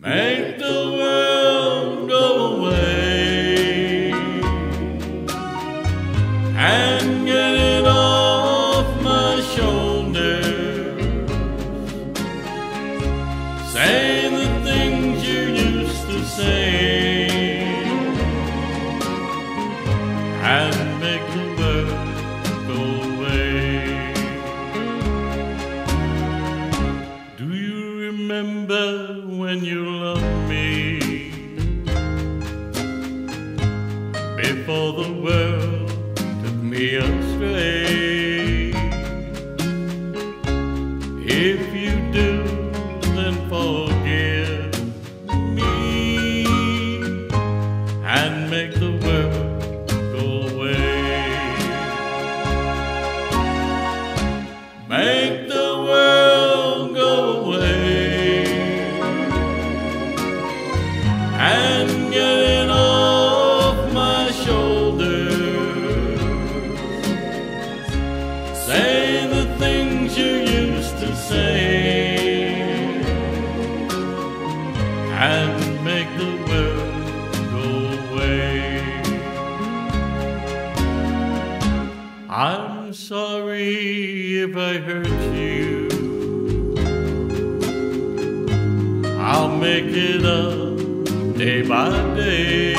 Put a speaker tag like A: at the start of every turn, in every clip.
A: Make the world go away and get it off my shoulders. Say the things you used to say and make the world go away. Do you remember when you loved me before the world took me astray? If you do, then forgive me and make the world go away. Make the world go away and get it off my shoulders. Say the things you used to say and make the world go away. I'm sorry if I hurt you. I'll make it up day by day.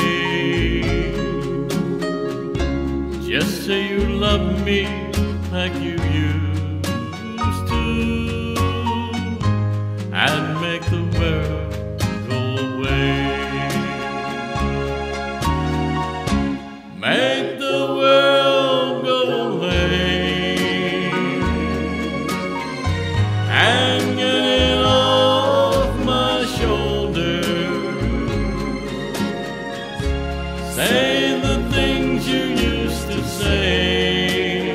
A: Just say you love me like you used to and make the world go away. Make the world go away and get it off my shoulders. Say the things you used to say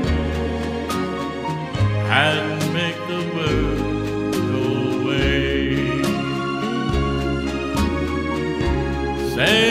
A: and make the world go away. Say